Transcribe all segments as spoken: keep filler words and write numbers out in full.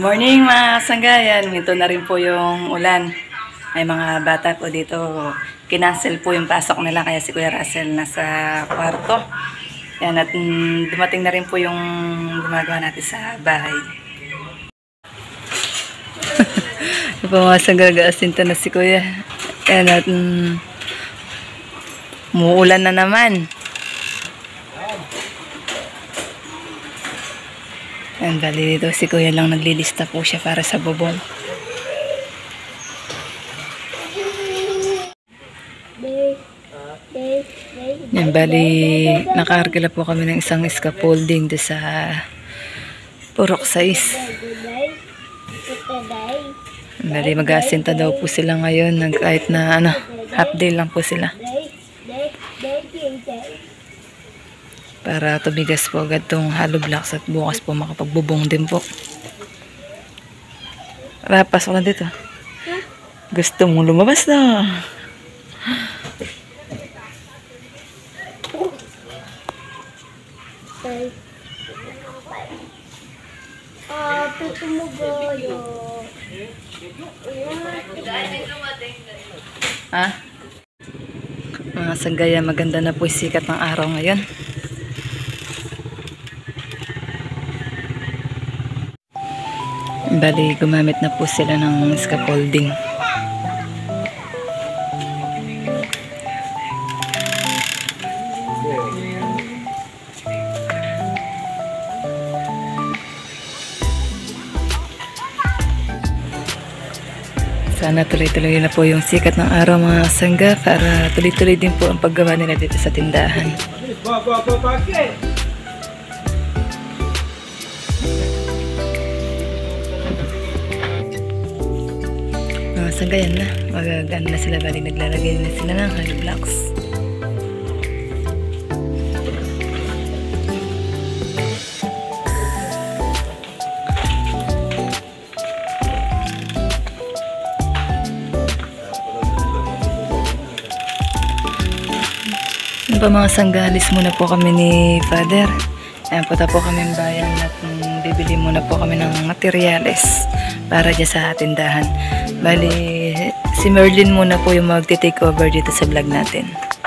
Morning mga sanggayan, ito na rin po yung ulan. May mga bata po dito, kinancel po yung pasok nila kaya si Kuya Russell nasa kwarto. Yan, at mm, dumating na rin po yung gumagawa natin sa bahay. Ito po mga sanggagaasinta na si Kuya. Yan, at mm, muulan na naman. Yan, bali dito si Kuya lang naglilista po siya para sa bubong. Yan, bali nakaarkila po kami ng isang scaffolding doon sa Purok size. Bali mag-aasinta daw po sila ngayon, kahit na ano, half day lang po sila. Para tumigas po agad tong hollow blocks at bukas po makapagbubong din po. Tara, pasok na dito. Gusto mong lumabas na. Ah, tutumugoyo. Ha? Mga sanggaya, maganda na po yung sikat ng araw ngayon. Bali, gumamit na po sila ng scaffolding. Sana tuloy-tuloy na po yung sikat ng araw mga sangga para tuloy-tuloy din po ang paggawa nila dito sa tindahan. Mga sangga, yan na. Magagano na sila, bali naglalagay na sila ng hollow blocks. Pa mga sanggalis muna po kami ni Father. Ayan, punta po kami ng bayan at um, bibili muna po kami ng materyales para dyan sa tindahan. Bali, si Merlin muna po yung magti-take over dito sa vlog natin.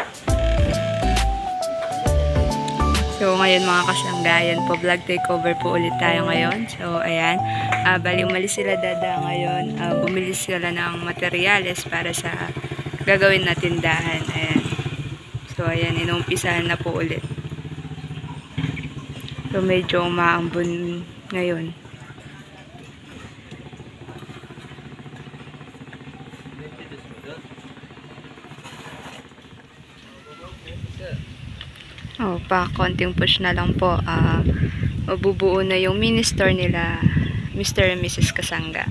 So ngayon mga kasanggayan po, vlog takeover po ulit tayo ngayon. So ayan, uh, bali umalis sila dada ngayon. Uh, bumili sila ng materyales para sa gagawin na tindahan. Ayan. So, ayan, inumpisahan na po ulit. So, medyo umaambon ngayon. Oh, pa, konting push na lang po. Uh, mabubuo na yung mini store nila, Mister and Missus Kasangga.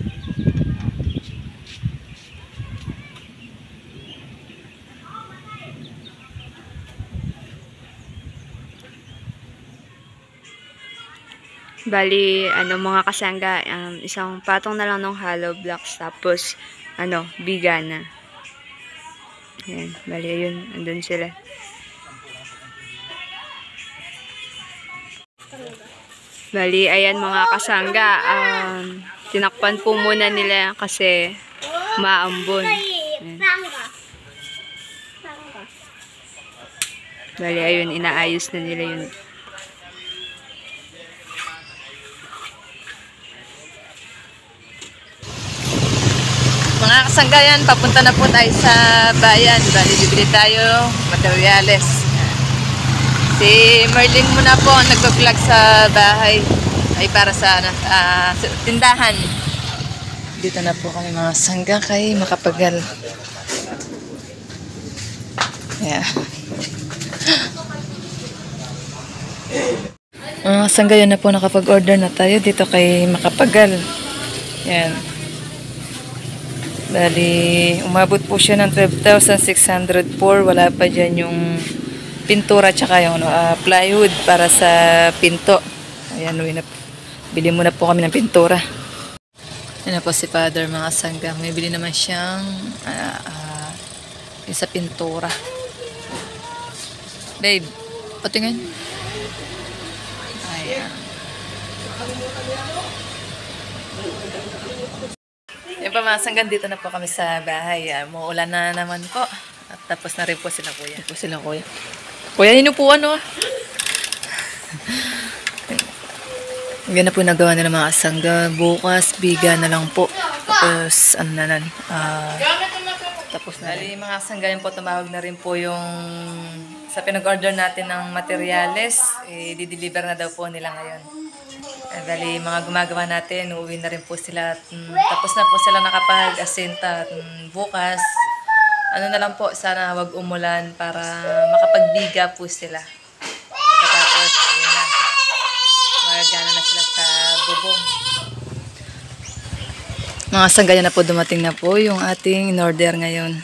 Bali, ano mga kasangga, um, isang patong na lang ng hollow blocks, tapos, ano, biga na. Ayan, bali, ayun, andun sila. Bali, ayan mga kasangga, um, tinakpan po muna nila kasi maambon. Ayan. Bali, ayun, inaayos na nila yun. Mga kasanggayan, papunta na po tayo sa bayan. Bali, bibili tayo materyales. Si Merlin muna po ang nagpa-vlog sa bahay. Ay para sa uh, tindahan. Dito na po kami mga sangga kay Makapagal. Yeah. Mga sanggayan na po, nakapag-order na tayo dito kay Makapagal. Yan. Bali, umabot po siya ng twelve thousand six hundred four. Wala pa dyan yung pintura tsaka yung ano, uh, plywood para sa pinto. Ayan, uwi na, bili muna po kami ng pintura. Yan na po si Father mga sangga. May bili naman siyang uh, uh, yung sa pintura. Babe, patingin. Ayan. Yung pamasangan dito na po kami sa bahay. Ah, muulan na naman po. At tapos na rin po sila kuya. Tapos sila kuya. Kuya, inupuan no? Yan na po nagawa nila mga asangga. Bukas, biga na lang po. Tapos, ano na nan. Ah, tapos na rin. Mga asangga yun po, tumawag na rin po yung sa pinag-order natin ng materyales. Eh, di-deliver na daw po nila ngayon. Eh, dali, mga gumagawa natin, uuwi na rin po sila. At, mm, tapos na po sila nakapag-asinta. At mm, bukas, ano na lang po, sana wag umulan para makapagbiga po sila. Pagkatapos, yun na. Magana na sila sa bubong. Mga sanggaya na po, dumating na po yung ating in-order ngayon.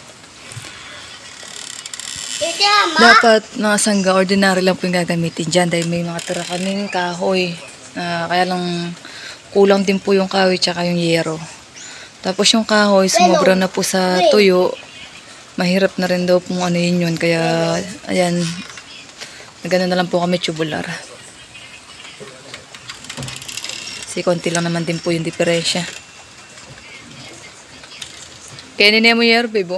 Dapat mga sangga, ordinary lang po yung gagamitin dyan dahil may mga tira kaming kahoy. Uh, kaya lang kulang din po yung kahoy tsaka yung yero. Tapos yung kahoy, sumobra na po sa tuyo. Mahirap na rin daw kung ano yun yun. Kaya, ayan, nagano na lang po kami tubular. Kasi konti lang naman din po yung diferensya. Kaya nini mo yero, bebo.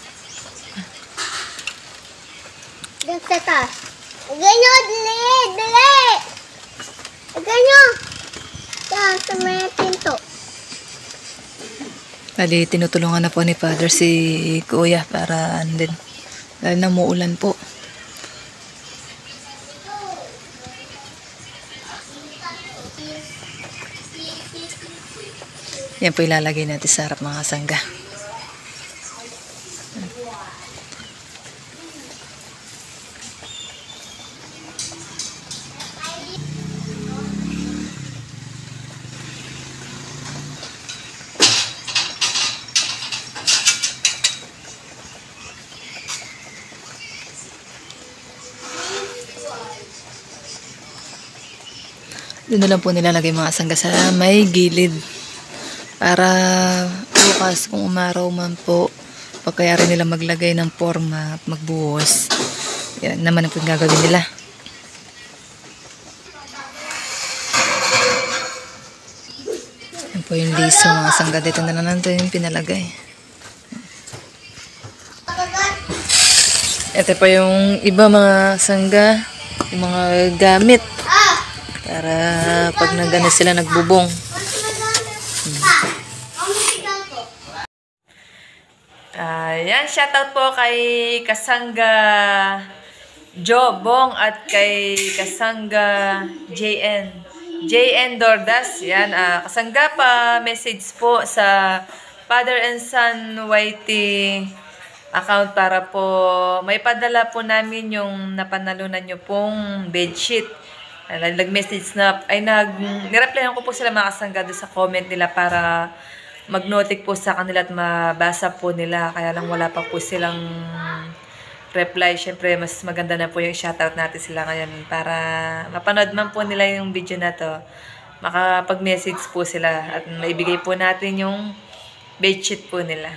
Diyan sa taas. Ganyan, dali, dali. Ganyan. Diyan sa may pinto. Bali, tinutulungan na po ni Father si Kuya para andin. Dahil na muulan po. Yan po ilalagay natin sa harap mga sangga. Doon na lang po nilalagay mga sangga sa may gilid. Para bukas kung umaraw man po, pagkayari nila maglagay ng forma at magbuhos. Yan naman ang po gagawin nila. Yan po yung liso mga sangga. Dito na lang natin yung pinalagay. Ito po yung iba mga sangga, yung mga gamit. Para pag nagano sila nagbubong. Ayan, uh, shoutout po kay Kasangga Jobong at kay Kasangga J N. J N Dordas. Yan, uh, Kasangga pa message po sa Father and Son Y T account para po may padala po namin yung napanalunan nyo pong bedsheet. Nag-message na, ay nag, nireplyan ko po sila mga kasangga doon sa comment nila para mag-notic po sa kanila at mabasa po nila. Kaya lang wala pa po silang reply. Siyempre, mas maganda na po yung shoutout natin sila ngayon para mapanood man po nila yung video na to. Makapag-message po sila at maibigay po natin yung bedsheet po nila.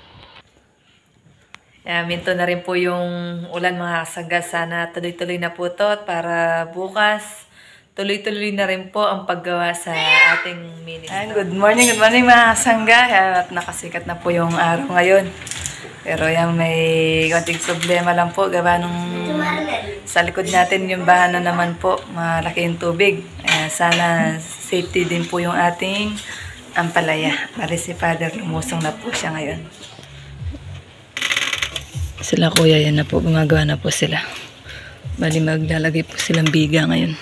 Kaya minto na rin po yung ulan mga kasangga. Sana tuloy-tuloy na po to para bukas tuloy-tuloy na rin po ang paggawa sa ating ministry. Good morning, good morning mga kasangga. At nakasikat na po yung araw ngayon. Pero yan may konting problema lang po. Gawa nung sa likod natin yung bahana naman po. Malaki yung tubig. Kaya sana safety din po yung ating ampalaya. Bali si Father lumusong na po siya ngayon. Sila kuya yan na po. Gumagawa na po sila. Bali maglalagay po silang biga ngayon.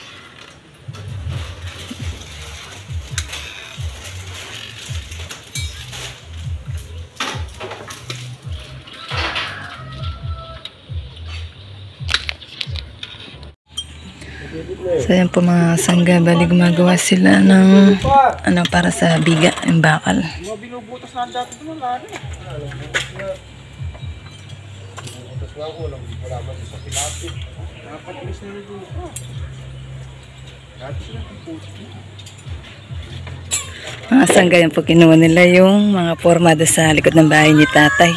So yan po mga sangga, bali gumagawa sila ng ano para sa biga, yung bakal. Binubutas na dati ito mga ano. Binubutas na ako lang, wala man sa pilapit. Nakapatulis na rin ito. Dati sila piputi. Mga sangga yan po kinuha nila yung mga forma doon sa likod ng bahay ni tatay.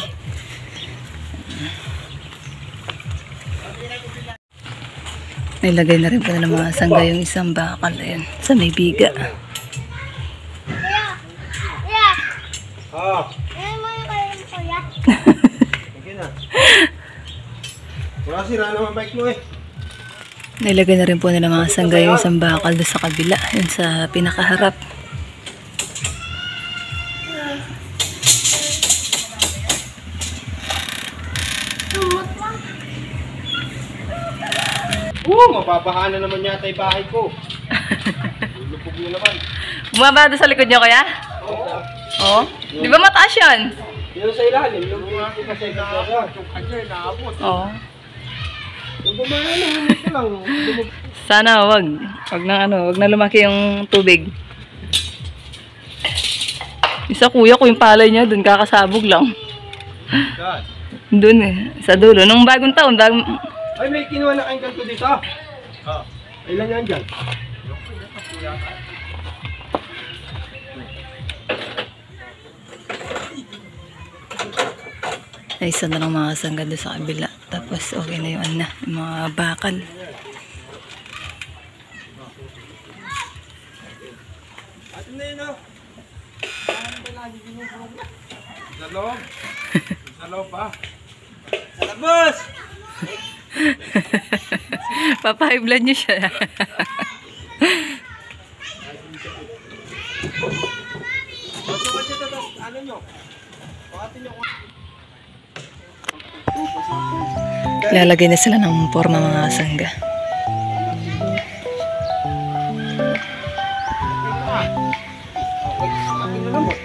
Nilagay na rin po ng mga sangga yung isang bakal. Ayan, sa may biga. Ah, Ano mo yung kayo mo kuya? okay na. Wala sira naman bike mo eh. Nilagay na rin po nila mga sangga yung isang bakal doon sa kabila. Yun sa pinakaharap. Sumot lang. Oo, mababaha na naman yata yung bahay ko. Lulupog na naman. Bumaba doon sa likod niyo, kuya? Oo. Oo. Di ba mataas yun? Yung sa ilalim, yung bumaki kasi nakaabot. Yung kanya, nakaabot. Oo. Yung bumaki lang, ito lang. lumub- Sana wag. Wag na ano, wag na lumaki yung tubig. Isa kuya ko yung palay niya doon kakasabog lang. Yan. Doon eh, sa dulo. Nung bagong taon, bagong... Ay, may kinuha na kayong ganito dito. Ah. Ilan yan dyan? Ay, isa na lang mga sangga doon sa kabila. Tapos okay na yung ano na, yung mga bakal. Atin na yun, oh. Sa loob. Sa loob, ah. Sa labas! Papahiblan niyo siya. Masukat nyo ito, tapos ano nyo? Pakatin nyo. Lalagay na sila ng forma mga sangga. Akin na lang, oh.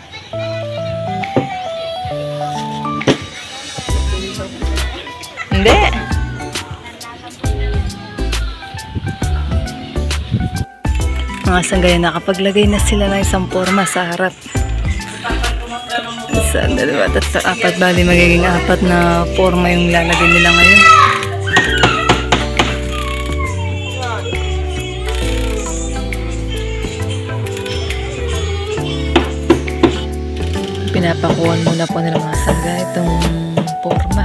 Hindi. Mga sangga yun, nakapaglagay na sila ng isang forma sa harap. Isa, dalawa, tatlo, apat. Bali, magiging apat na forma yung lalagay nila ngayon. Pinapakuhan muna po nila mga sangga itong forma.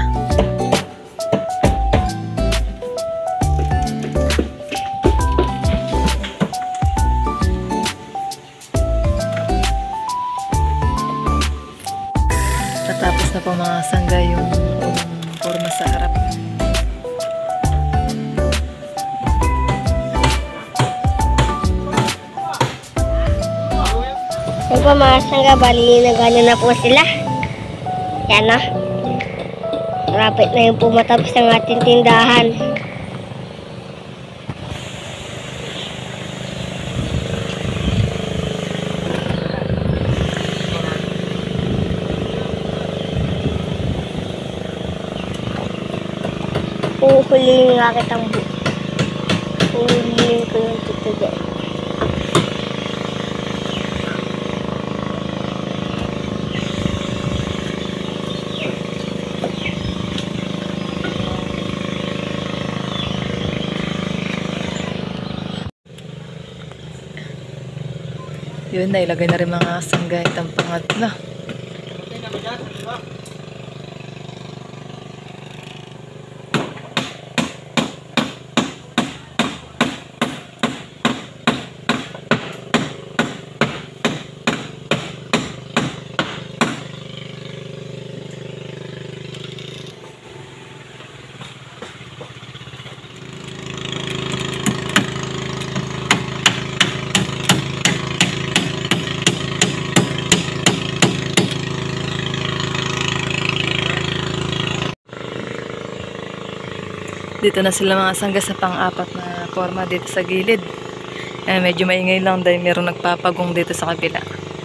Tapos na po mga sangga yung unang forma sa harap. Yung pamasang ka, bali na gano'n na po sila. Yan na. Rapit na yung pumatapos ang ating tindahan. Uhulihin nga kitang bu. Uhulihin ko yung tito dyan. Yun, nailagay na rin mga sangga itong pangatlo. Dito na sila mga sangga sa pang-apat na forma dito sa gilid. Eh, medyo maingay lang dahil meron nagpapagong dito sa kabila.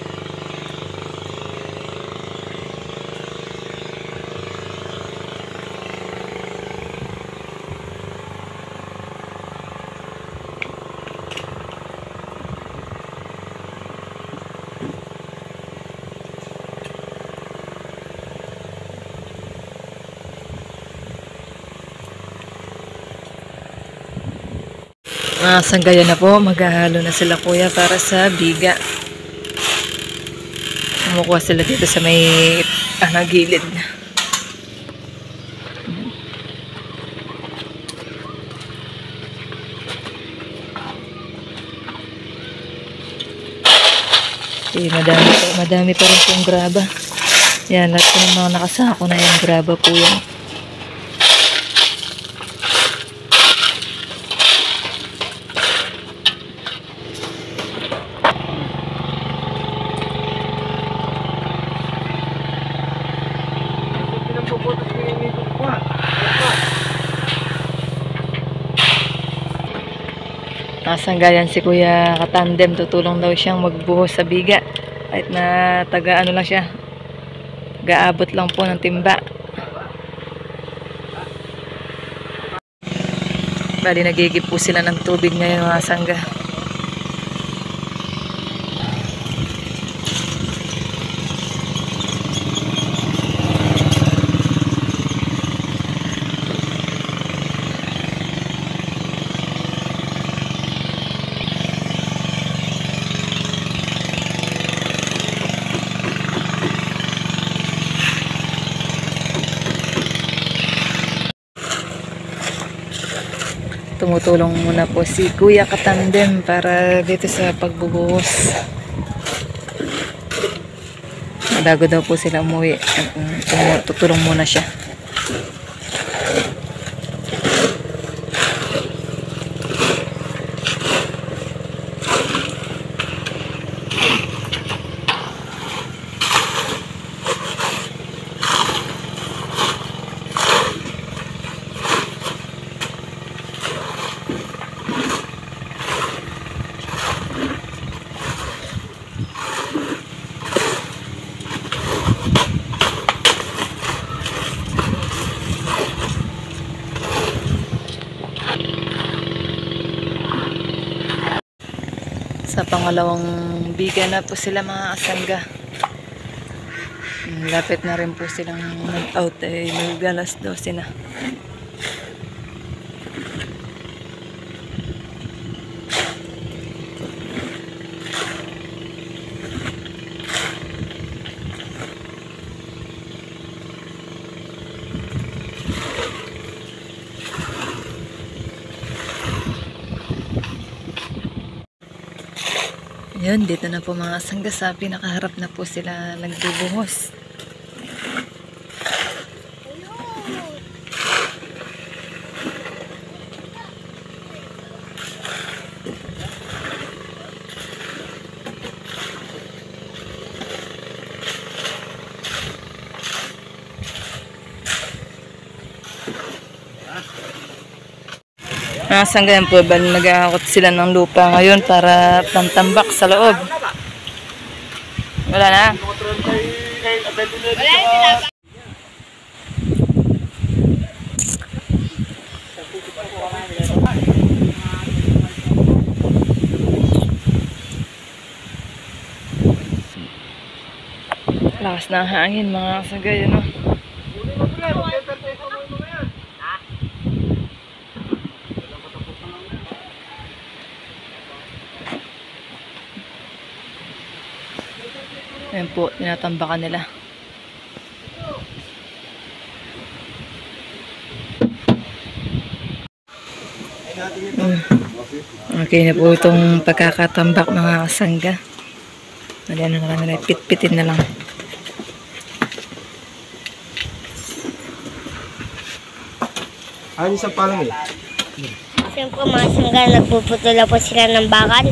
Mga sanggaya na po, maghahalo na sila kuya para sa biga. Kumukuha sila dito sa may ano, gilid. Eh, madami, pa, madami pa rin pong graba. Yan, lahat po ng mga nakasako na yung graba po yan. Nasanggayan si Kuya Katandem, tutulong daw siyang magbuhos sa biga. Kahit na taga ano lang siya, gaabot lang po ng timba. Bali nagigip po sila ng tubig ngayon mga sangga. Tumutulong muna po si Kuya Katandem para dito sa pagbubuhos. Bago daw po sila umuwi, tutulong muna siya. Sa pangalawang biga na po sila mga kasangga. Lapit na rin po silang nag-out, eh, mag-alas dose na. Yun, dito na po mga sangga, sa pinakaharap na po sila nagbubuhos. Mga sangga yan po, bali nag-aakot sila ng lupa ngayon para pantambak sa loob. Wala na. Lakas ng hangin mga sangga yun, no? Ayan po, tinatambakan nila. Mm. Okay na po itong pagkakatambak mga kasangga. Ano na lang nila, pit-pitin na lang. Ano sa palang eh? Siyempre mga sangga, nagpuputula po sila ng bakal.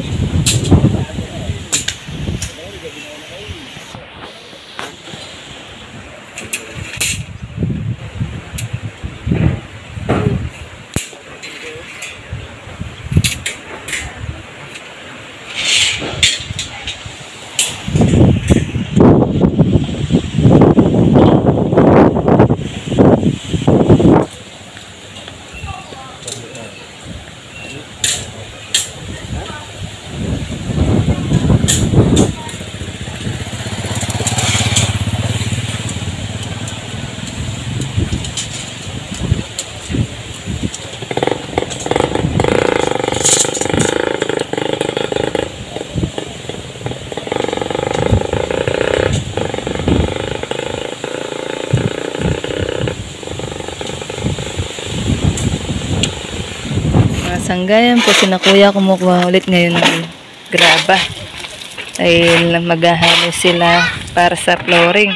Sanggayan po, sina kuya kumukuha ulit ngayon ng graba. Dahil maghahalo sila para sa flooring.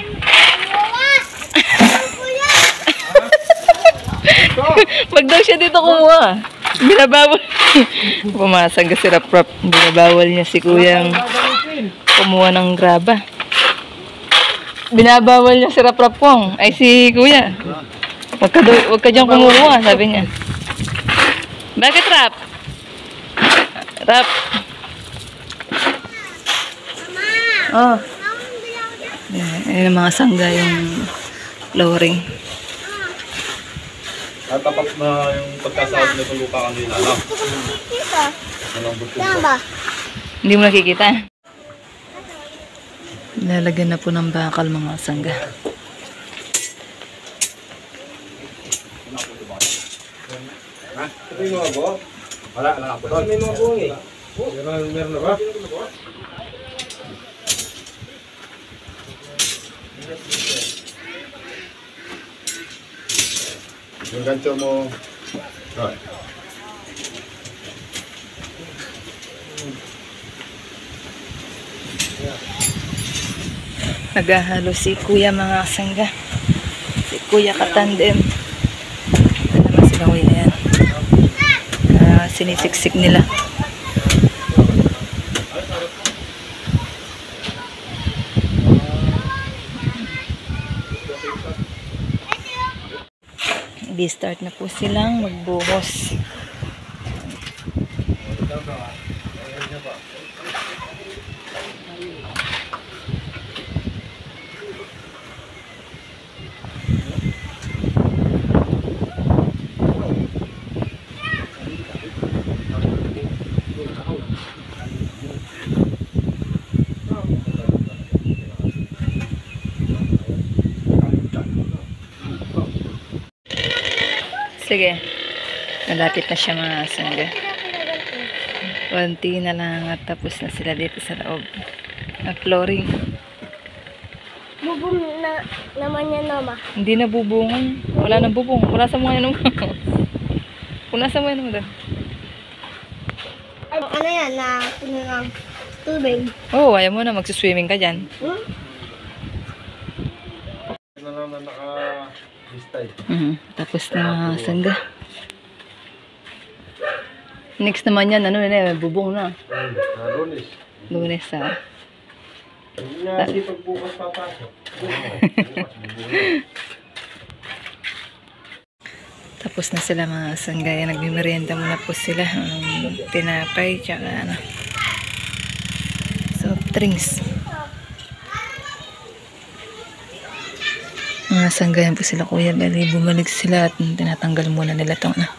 Wag daw siya dito kumuha. Binabawal. Pumasag ka sila prop. Binabawal niya si kuyang kumuha ng graba. Binabawal niya si Rap-Rap Pong. Ay si kuya. Wag ka, do, wag ka dyan kumuha, sabi niya. Bakit Rap? Rap. Oh. Ayan ang mga sangga yung flooring. At tapat na yung pagkasahod na sa lupa kanina, no? Malambot yung Saan ba? Hindi mo nakikita. Lalagyan na po ng bakal mga sangga. Ito yung mga buo? Wala, wala na po. May mga buo eh. Meron, meron na ba? Yung gancho mo. Right. Naghahalo si kuya mga sangga. Si kuya katandem. Ito naman sila kuya yan. Uh, sinisiksik nila. Di-start na po silang magbuhos. Sige. Malapit na siya mga sangga. Konti na lang at tapos na sila dito sa loob. At flooring. Bubong na naman yan, Mama. Hindi na bubungan. Wala nang bubong. Wala sa mga ano. Wala sa mga ano doon. Ano, ano yan? Na puno ng tubig. Oo, oh, ayaw mo na. Magsuswimming ka dyan. Hmm? Na lang na naka-listay. Mhm. Tapos na mga sangga. Next naman yan, ano na, may bubong na. Hmm, na lunes. Lunes ha. Hindi na si pagbukas papasok. Tapos na sila mga sangga. Yan, nagmimerienda muna po sila. Um, tinapay, tsaka ano. Soft drinks. Mga sangga yan po sila kuya. Bali, bumalik sila at tinatanggal muna nila itong ano.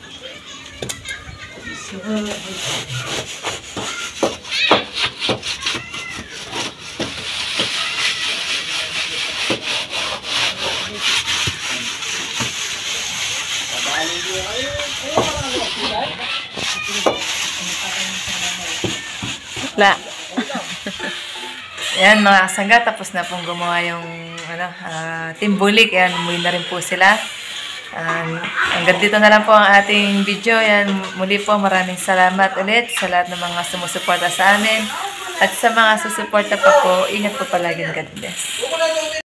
La. Yan mga kasangga, tapos na pong gumawa yung ano, uh, timbulik. Yan, umuwi na rin po sila. Um, hanggang dito na lang po ang ating video. Yan, muli po maraming salamat ulit sa lahat ng mga sumusuporta sa amin. At sa mga susuporta pa po, ingat po palagi. God bless.